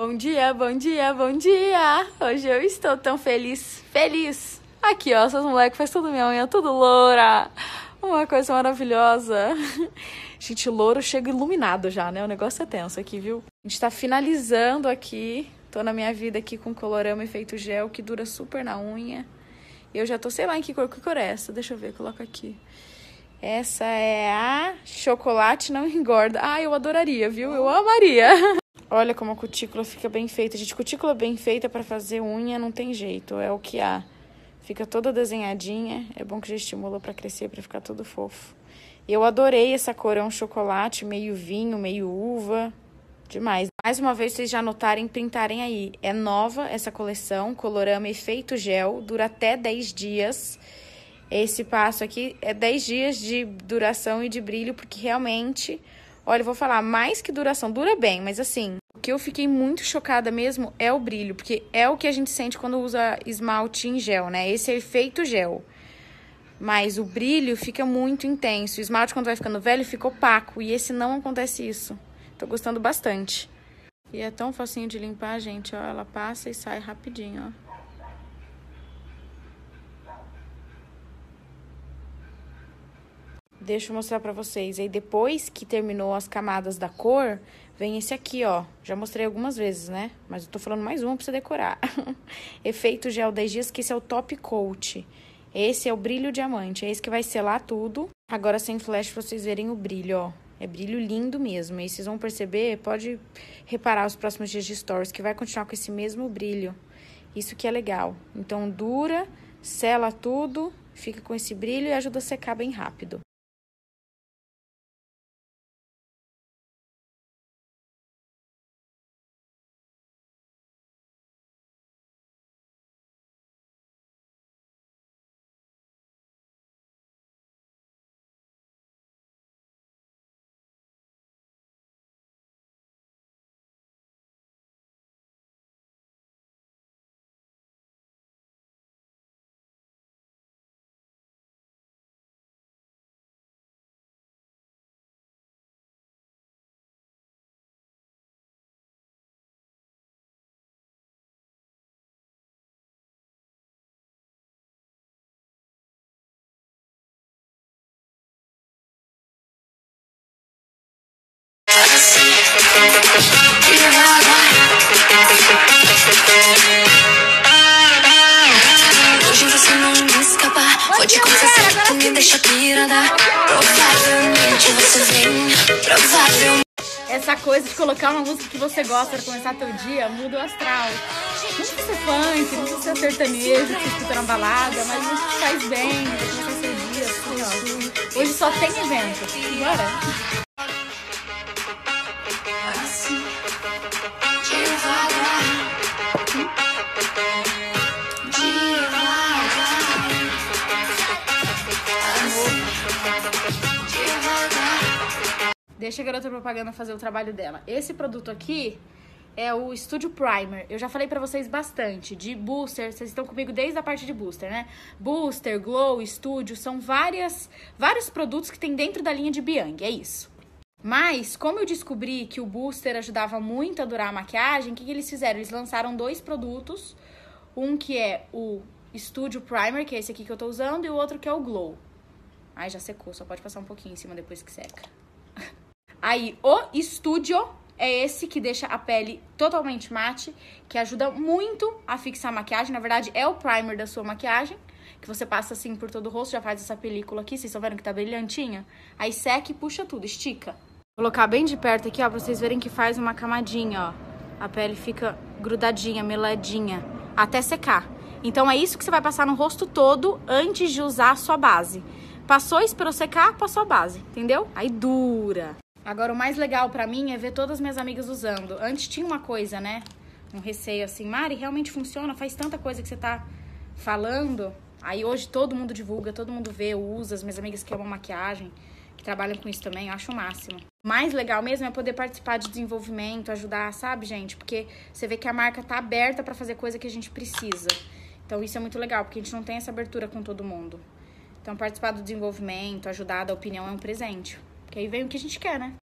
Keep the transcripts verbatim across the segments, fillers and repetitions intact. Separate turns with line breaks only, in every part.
Bom dia, bom dia, bom dia! Hoje eu estou tão feliz, feliz! Aqui, ó, seus moleques faz tudo minha unha, tudo loura! Uma coisa maravilhosa! Gente, louro chega iluminado já, né? O negócio é tenso aqui, viu? A gente tá finalizando aqui, tô na minha vida aqui com colorama efeito gel, que dura super na unha. Eu já tô, sei lá em que cor, que cor é essa, deixa eu ver, coloca aqui. Essa é a chocolate não engorda. Ah, eu adoraria, viu? Eu amaria! Olha como a cutícula fica bem feita. Gente, cutícula bem feita pra fazer unha não tem jeito. É o que há. Fica toda desenhadinha. É bom que já estimula pra crescer, pra ficar tudo fofo. Eu adorei essa cor. É um chocolate meio vinho, meio uva. Demais. Mais uma vez, vocês já notarem, printarem aí. É nova essa coleção. Colorama efeito gel. Dura até dez dias. Esse passo aqui é dez dias de duração e de brilho, porque realmente... Olha, eu vou falar, mais que duração, dura bem, mas assim, o que eu fiquei muito chocada mesmo é o brilho, porque é o que a gente sente quando usa esmalte em gel, né? Esse é efeito gel. Mas o brilho fica muito intenso. O esmalte, quando vai ficando velho, fica opaco, e esse não acontece isso. Tô gostando bastante. E é tão facinho de limpar, gente, ó, ela passa e sai rapidinho, ó. Deixa eu mostrar pra vocês. Aí depois que terminou as camadas da cor, vem esse aqui, ó. Já mostrei algumas vezes, né? Mas eu tô falando mais uma pra você decorar. Efeito gel dez dias, que esse é o top coat. Esse é o brilho diamante. É esse que vai selar tudo. Agora sem flash pra vocês verem o brilho, ó. É brilho lindo mesmo. E vocês vão perceber, pode reparar os próximos dias de stories, que vai continuar com esse mesmo brilho. Isso que é legal. Então dura, sela tudo, fica com esse brilho e ajuda a secar bem rápido.
Hoje você não me escapar. Pode confessar que me deixa pirada. Provavelmente você vem. Provavelmente.
Essa coisa de colocar uma música que você gosta pra começar teu dia, muda o astral. Não precisa ser funk, não precisa ser sertanejo, que você escuta na balada, mas isso te faz bem, vai começar seu dia assim, ó. Hoje só tem evento. Bora! Deixa a garota propaganda fazer o trabalho dela. Esse produto aqui é o Studio Primer. Eu já falei pra vocês bastante de booster. Vocês estão comigo desde a parte de booster, né? Booster, Glow, Studio, são várias, vários produtos que tem dentro da linha de Biang, é isso. Mas, como eu descobri que o booster ajudava muito a durar a maquiagem, o que, que eles fizeram? Eles lançaram dois produtos. Um que é o Studio Primer, que é esse aqui que eu tô usando, e o outro que é o Glow. Ai, já secou, só pode passar um pouquinho em cima depois que seca. Aí, o Studio é esse que deixa a pele totalmente mate, que ajuda muito a fixar a maquiagem. Na verdade, é o primer da sua maquiagem, que você passa assim por todo o rosto, já faz essa película aqui, vocês estão vendo que tá brilhantinha? Aí seca e puxa tudo, estica. Vou colocar bem de perto aqui, ó, pra vocês verem que faz uma camadinha, ó. A pele fica grudadinha, meladinha, até secar. Então é isso que você vai passar no rosto todo antes de usar a sua base. Passou, esperou secar, passou a base, entendeu? Aí dura. Agora, o mais legal pra mim é ver todas as minhas amigas usando. Antes tinha uma coisa, né? Um receio assim, Mari, realmente funciona? Faz tanta coisa que você tá falando. Aí hoje todo mundo divulga, todo mundo vê, usa. As minhas amigas que amam maquiagem, que trabalham com isso também, eu acho o máximo. O mais legal mesmo é poder participar de desenvolvimento, ajudar, sabe, gente? Porque você vê que a marca tá aberta pra fazer coisa que a gente precisa. Então isso é muito legal, porque a gente não tem essa abertura com todo mundo. Então participar do desenvolvimento, ajudar, dar opinião é um presente. Porque aí vem o que a gente quer, né?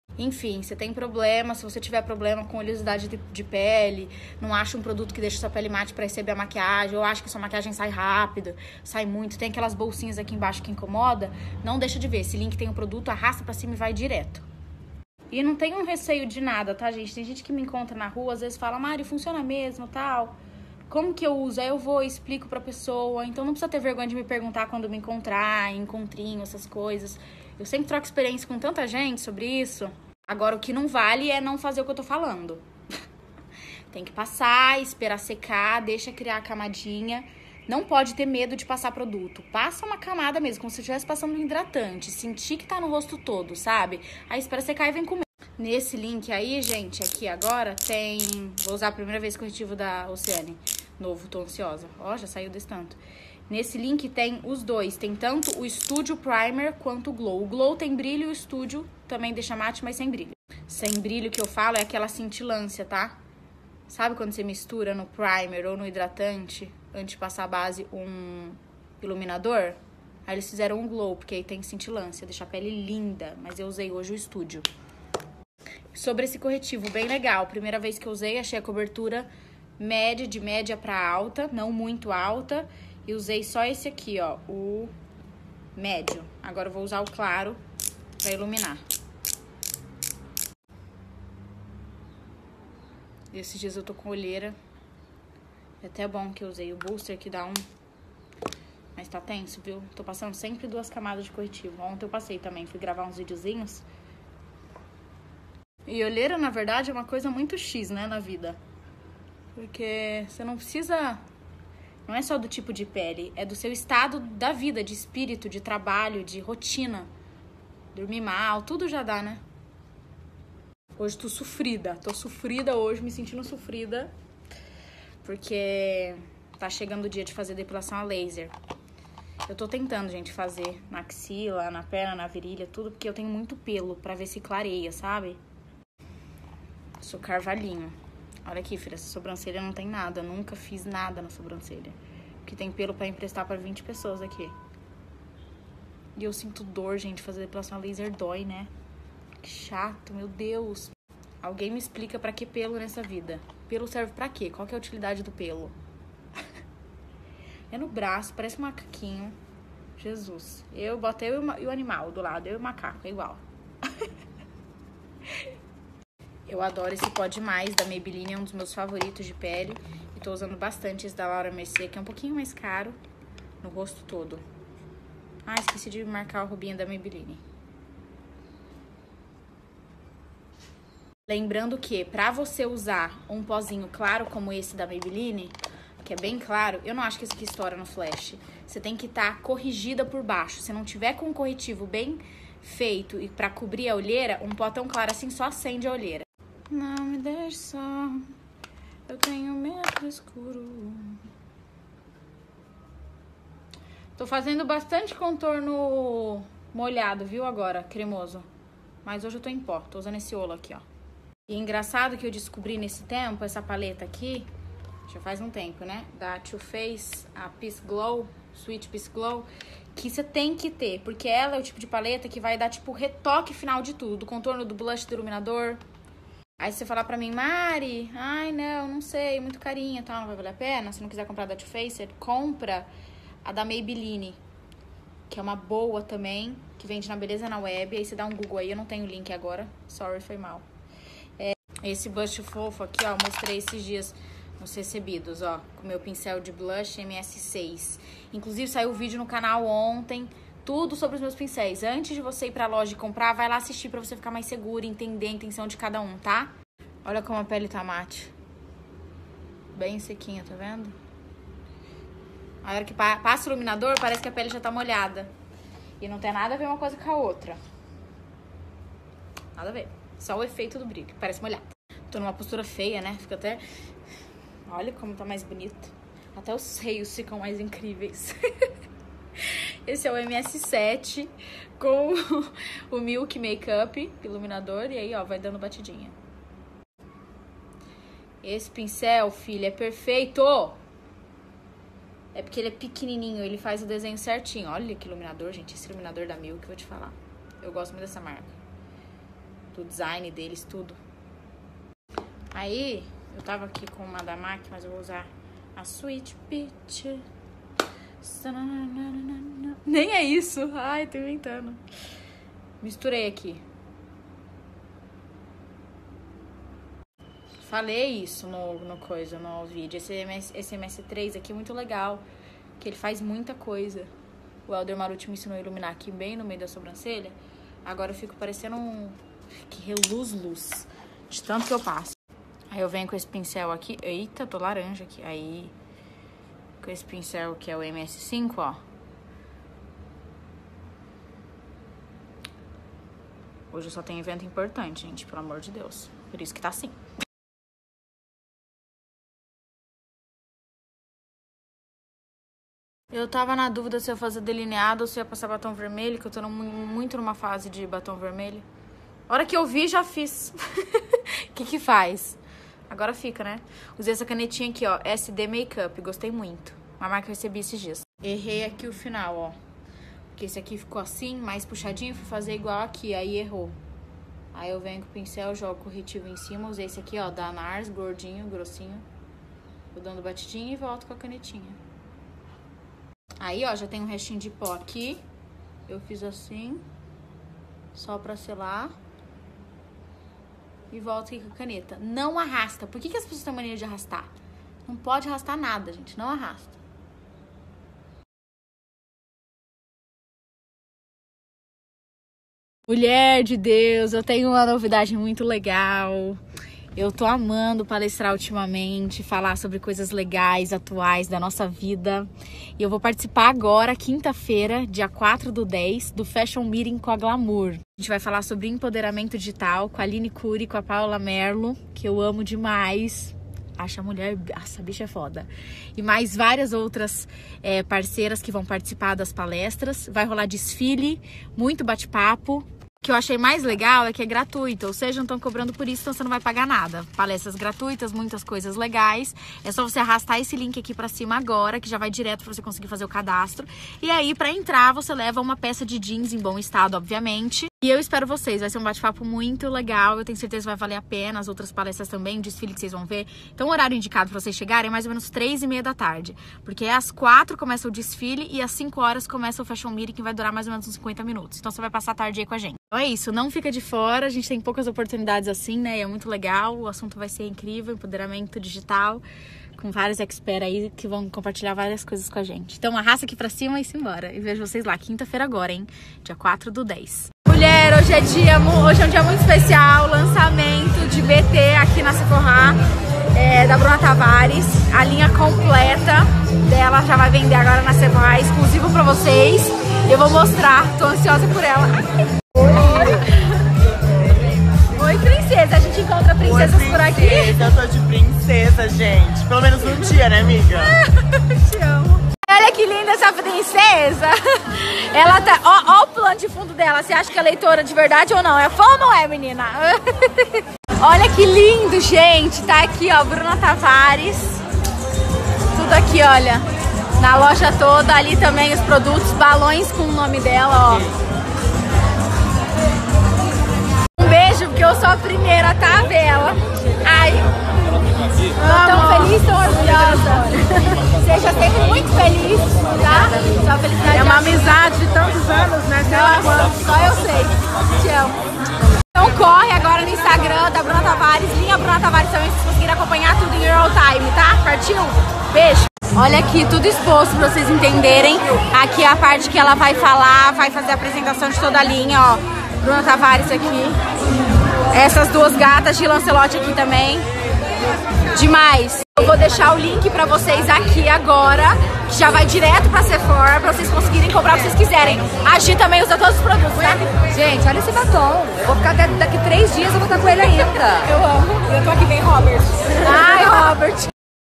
Enfim, você tem problema, se você tiver problema com oleosidade de, de pele, não acha um produto que deixa sua pele mate pra receber a maquiagem, ou acha que sua maquiagem sai rápido, sai muito, tem aquelas bolsinhas aqui embaixo que incomoda, não deixa de ver. Esse link tem o produto, arrasta pra cima e vai direto. E não tem um receio de nada, tá, gente? Tem gente que me encontra na rua, às vezes fala, Mari, funciona mesmo, tal. Como que eu uso? Aí eu vou e explico pra pessoa. Então não precisa ter vergonha de me perguntar quando me encontrar, encontrinho, essas coisas. Eu sempre troco experiência com tanta gente sobre isso. Agora, o que não vale é não fazer o que eu tô falando. Tem que passar, esperar secar, deixa criar a camadinha. Não pode ter medo de passar produto. Passa uma camada mesmo, como se estivesse passando um hidratante. Sentir que tá no rosto todo, sabe? Aí espera secar e vem comer. Nesse link aí, gente, aqui agora tem... Vou usar a primeira vez corretivo da Oceane. Novo, tô ansiosa. Ó, já saiu desse tanto. Nesse link tem os dois. Tem tanto o Studio Primer quanto o Glow. O Glow tem brilho e o Studio também deixa mate, mas sem brilho. Sem brilho que eu falo é aquela cintilância, tá? Sabe quando você mistura no primer ou no hidratante, antes de passar a base, um iluminador? Aí eles fizeram um Glow, porque aí tem cintilância, deixa a pele linda. Mas eu usei hoje o Studio. Sobre esse corretivo, bem legal. Primeira vez que eu usei, achei a cobertura média, de média pra alta, não muito alta. E usei só esse aqui, ó, o médio. Agora eu vou usar o claro pra iluminar. Esses dias eu tô com olheira. É até bom que eu usei o booster, que dá um... Mas tá tenso, viu? Tô passando sempre duas camadas de corretivo. Ontem eu passei também, fui gravar uns videozinhos. E olheira, na verdade, é uma coisa muito X, né, na vida. Porque você não precisa... Não é só do tipo de pele, é do seu estado da vida, de espírito, de trabalho, de rotina. Dormir mal, tudo já dá, né? Hoje tô sofrida, tô sofrida hoje, me sentindo sofrida. Porque tá chegando o dia de fazer depilação a laser. Eu tô tentando, gente, fazer na axila, na perna, na virilha, tudo, porque eu tenho muito pelo pra ver se clareia, sabe? Sou carvalhinho. Olha aqui, filha, essa sobrancelha não tem nada. Eu nunca fiz nada na sobrancelha. Porque tem pelo pra emprestar pra vinte pessoas aqui. E eu sinto dor, gente. Fazer depilação a laser dói, né? Que chato, meu Deus. Alguém me explica pra que pelo nessa vida? Pelo serve pra quê? Qual que é a utilidade do pelo? É no braço, parece um macaquinho. Jesus. Eu botei eu e o animal do lado. Eu e o macaco, é igual. Eu adoro esse pó demais da Maybelline, é um dos meus favoritos de pele. E tô usando bastante esse da Laura Mercier, que é um pouquinho mais caro, no rosto todo. Ah, esqueci de marcar o rubinho da Maybelline. Lembrando que pra você usar um pozinho claro como esse da Maybelline, que é bem claro, eu não acho que esse aqui estoura no flash. Você tem que estar corrigida por baixo. Se não tiver com um corretivo bem feito e pra cobrir a olheira, um pó tão claro assim só acende a olheira. Não me deixe só, eu tenho medo do escuro. Tô fazendo bastante contorno molhado, viu, agora, cremoso. Mas hoje eu tô em pó, tô usando esse olo aqui, ó. E é engraçado que eu descobri nesse tempo, essa paleta aqui, já faz um tempo, né? Da Too Faced, a Peace Glow, Sweet Peace Glow, que você tem que ter, porque ela é o tipo de paleta que vai dar, tipo, retoque final de tudo, do contorno, do blush, do iluminador. Aí você falar pra mim, Mari, ai não, não sei, muito carinha e tal, não vai valer a pena. Se não quiser comprar da Too Faced, compra a da Maybelline, que é uma boa também, que vende na Beleza na Web. Aí você dá um Google aí, eu não tenho o link agora, sorry, foi mal. É, esse blush fofo aqui, ó, mostrei esses dias nos recebidos, ó, com meu pincel de blush M S seis. Inclusive saiu o vídeo no canal ontem, tudo sobre os meus pincéis. Antes de você ir pra loja e comprar, vai lá assistir pra você ficar mais seguro e entender a intenção de cada um, tá? Olha como a pele tá mate. Bem sequinha, tá vendo? A hora que passa o iluminador, parece que a pele já tá molhada. E não tem nada a ver uma coisa com a outra. Nada a ver. Só o efeito do brilho, parece molhada. Tô numa postura feia, né? Fica até... Olha como tá mais bonito. Até os seios ficam mais incríveis. Esse é o M S sete com o Milk Makeup iluminador. E aí, ó, vai dando batidinha. Esse pincel, filha, é perfeito! É porque ele é pequenininho, ele faz o desenho certinho. Olha que iluminador, gente. Esse iluminador da Milk, vou te falar. Eu gosto muito dessa marca. do design deles, tudo. Aí, eu tava aqui com uma da MAC, mas eu vou usar a Sweet Peach. Nem é isso. Ai, tô inventando. Misturei aqui. Falei isso no, no coisa, no vídeo. Esse, esse M S três aqui é muito legal, que ele faz muita coisa. O Helder Maruti me ensinou a iluminar aqui bem no meio da sobrancelha. Agora eu fico parecendo um... que reluz luz, de tanto que eu passo. Aí eu venho com esse pincel aqui. Eita, tô laranja aqui. Aí, com esse pincel que é o M S cinco, ó. Hoje eu só tenho evento importante, gente, pelo amor de Deus. Por isso que tá assim. Eu tava na dúvida se eu ia fazer delineado ou se ia passar batom vermelho, que eu tô muito numa fase de batom vermelho. A hora que eu vi, já fiz. O que que faz? Agora fica, né? Usei essa canetinha aqui, ó, S D Makeup, gostei muito. Uma marca que eu recebi esses dias. Errei aqui o final, ó. Porque esse aqui ficou assim, mais puxadinho, fui fazer igual aqui, aí errou. Aí eu venho com o pincel, jogo o corretivo em cima, usei esse aqui, ó, da Nars, gordinho, grossinho. Vou dando batidinha e volto com a canetinha. Aí, ó, já tem um restinho de pó aqui. Eu fiz assim, só pra selar. E volto aqui com a caneta. Não arrasta. Por que que as pessoas têm mania de arrastar? Não pode arrastar nada, gente. Não arrasta. Mulher de Deus, eu tenho uma novidade muito legal. Eu tô amando palestrar ultimamente, falar sobre coisas legais, atuais da nossa vida. E eu vou participar agora, quinta-feira, dia quatro do dez, do Fashion Meeting com a Glamour. A gente vai falar sobre empoderamento digital com a Aline Cury, com a Paula Merlo, que eu amo demais. Acho a mulher, essa bicha é foda. E mais várias outras é, parceiras que vão participar das palestras. Vai rolar desfile, muito bate-papo. O que eu achei mais legal é que é gratuito, ou seja, não estão cobrando por isso, então você não vai pagar nada. Palestras gratuitas, muitas coisas legais. É só você arrastar esse link aqui pra cima agora, que já vai direto pra você conseguir fazer o cadastro. E aí, pra entrar, você leva uma peça de jeans em bom estado, obviamente. E eu espero vocês, vai ser um bate-papo muito legal, eu tenho certeza que vai valer a pena, as outras palestras também, o desfile que vocês vão ver. Então o horário indicado pra vocês chegarem é mais ou menos três e meia da tarde, porque às quatro começa o desfile e às cinco horas começa o Fashion Meeting, que vai durar mais ou menos uns cinquenta minutos. Então você vai passar a tarde aí com a gente. Então é isso, não fica de fora, a gente tem poucas oportunidades assim, né, e é muito legal, o assunto vai ser incrível, empoderamento digital, com vários experts aí que vão compartilhar várias coisas com a gente. Então arrasta aqui pra cima e se embora. E vejo vocês lá, quinta-feira agora, hein, dia quatro do dez. Mulher, hoje é, dia, hoje é um dia muito especial, lançamento de B T aqui na Sephora, é, da Bruna Tavares. A linha completa dela já vai vender agora na Sephora, exclusivo pra vocês. Eu vou mostrar, tô ansiosa por ela. Oi! Oi, princesa, a gente encontra princesas Oi, princesa. por aqui.
Eu tô de princesa, gente. Pelo menos um dia, né, amiga?
Te amo. Olha que linda essa princesa. Ela tá... Ó, ó o plano de fundo dela. Você acha que é leitora de verdade ou não? É fã ou não é, menina? Olha que lindo, gente. Tá aqui, ó, Bruna Tavares. Tudo aqui, olha. Na loja toda. Ali também os produtos, balões com o nome dela, ó. Um beijo, porque eu sou a primeira, tá? A ver ela. Ai... Tô tão feliz, tão orgulhosa. Seja sempre muito feliz, tá? Sua felicidade
é uma amizade de tantos anos, né?
Nossa, só eu sei. Te amo. Então corre agora no Instagram da Bruna Tavares, linha Bruna Tavares também, se vocês conseguirem acompanhar tudo em real time, tá? Partiu? Beijo. Olha aqui, tudo exposto pra vocês entenderem. Aqui é a parte que ela vai falar, vai fazer a apresentação de toda a linha, ó. Bruna Tavares aqui. Essas duas gatas de Lancelote aqui também. Demais! Eu vou deixar o link pra vocês aqui agora, que já vai direto pra Sephora, pra vocês conseguirem comprar o que vocês quiserem. A Gi também usa todos os produtos, tá?
Gente, olha esse batom. Eu vou ficar até daqui três dias, eu vou estar com ele ainda.
Eu amo. Eu tô aqui bem Robert. Ai, Robert.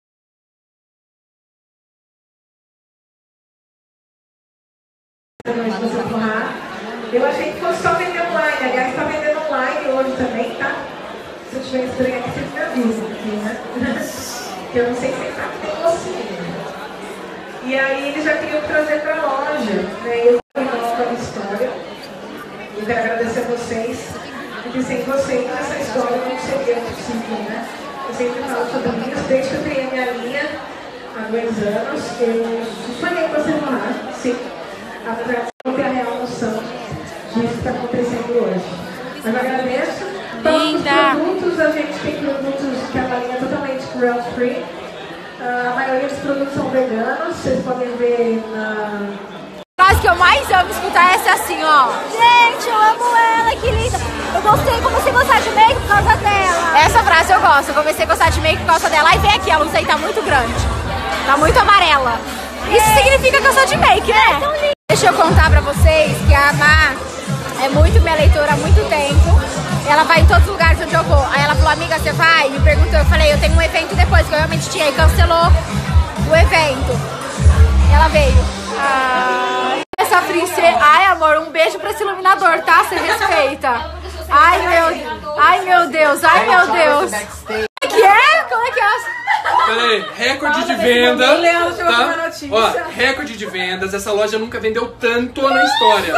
Eu achei que fosse só vender online. Aliás, tá vendendo online hoje também, tá? Se eu estiver estranho aqui, vocês me avisam aqui, né? Que eu não sei se tá com assim. E aí eles já queriam trazer pra loja, né? Eu gosto da história. Eu quero agradecer a vocês porque sem vocês essa história não seria possível, né? Eu sempre falo sobre isso, desde que eu criei a minha linha, há dois anos, eu sonhei com a celular, sim, apesar de não ter a real noção disso que está acontecendo hoje. Mas eu agradeço.
Linda!
Para os produtos, a gente tem produtos que é uma linha totalmente cruelty-free. Uh, a maioria dos produtos são veganos, vocês podem ver na...
A frase que eu mais amo escutar é essa assim, ó. Gente, eu amo ela, que linda. Eu gostei, comecei a gostar de make por causa dela. Essa frase eu gosto, eu comecei a gostar de make por causa dela. Aí vem aqui, a luz aí tá muito grande. Tá muito amarela. Isso significa que eu sou de make, né? Deixa eu contar pra vocês que a Má é muito minha leitora há muito tempo. Ela vai em todos os lugares onde eu vou. Aí ela falou, amiga, você vai? Me perguntou, eu falei, eu tenho um evento depois, que eu realmente tinha. E cancelou o evento. Ela veio. Ah, essa princesa. Ai, amor, um beijo pra esse iluminador, tá? Você respeita. Ai, meu, ai, meu Deus, ai, meu Deus. Como é que é? Como é que é?
Peraí, recorde de venda. Tá? Ó, recorde de vendas. Essa loja nunca vendeu tanto na história.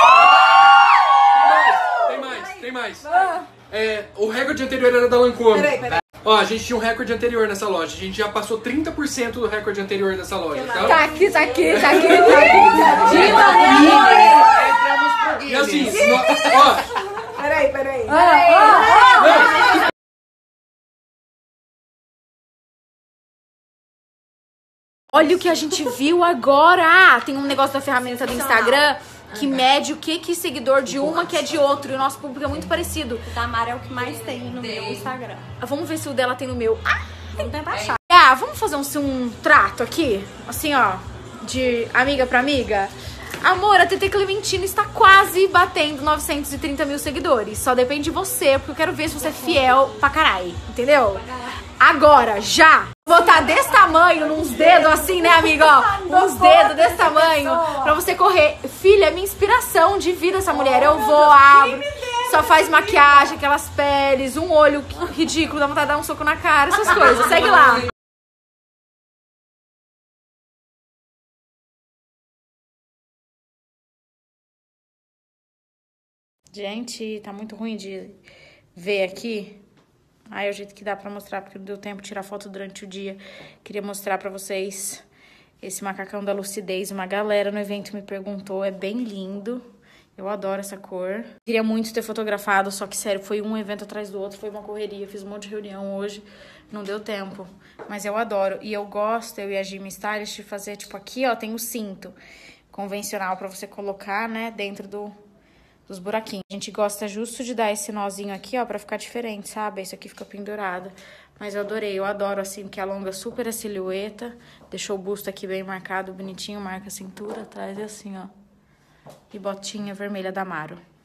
Tem mais, tem mais. É, o recorde anterior era da Lancôme.
Peraí, peraí.
Ó, a gente tinha um recorde anterior nessa loja. A gente já passou trinta por cento do recorde anterior dessa loja, tá?
Tá aqui, tá aqui, tá aqui, tá aqui. Diva, né?
Entramos pro
E assim,
Guinness.
no, ó,
Peraí, peraí.
Olha o que a gente viu agora. Ah, tem um negócio da ferramenta do Instagram que mede o que que seguidor de uma que é de outro. E o nosso público é muito parecido.
O da Mara é o que mais tem no meu Instagram.
Vamos ver se o dela tem no meu. Ah,
Vamos tentar achar.
ah vamos fazer um, um trato aqui? Assim, ó, de amiga pra amiga. Amor, a T T Clementina está quase batendo novecentos e trinta mil seguidores. Só depende de você, porque eu quero ver se você é fiel pra caralho. Entendeu? Agora, já! Vou botar desse tamanho, nos dedos assim, né, amiga? Ó, uns dedos desse tamanho, pra você correr. Filha, é minha inspiração de vida essa mulher. Eu vou, abro, só faz maquiagem, aquelas peles, um olho ridículo, dá vontade de dar um soco na cara, essas coisas. Segue lá. Gente, tá muito ruim de ver aqui. Ai, é o jeito que dá pra mostrar, porque não deu tempo de tirar foto durante o dia. Queria mostrar pra vocês esse macacão da lucidez. Uma galera no evento me perguntou, é bem lindo. Eu adoro essa cor. Queria muito ter fotografado, só que, sério, foi um evento atrás do outro, foi uma correria. Fiz um monte de reunião hoje, não deu tempo. Mas eu adoro. E eu gosto, eu e a Jimmy Stylist, de fazer, tipo, aqui, ó, tem o cinto convencional pra você colocar, né, dentro do... dos buraquinhos. A gente gosta justo de dar esse nozinho aqui, ó, pra ficar diferente, sabe? Isso aqui fica pendurado. Mas eu adorei, eu adoro assim, que alonga super a silhueta. Deixou o busto aqui bem marcado, bonitinho, marca a cintura atrás e assim, ó. E botinha vermelha da Amaro.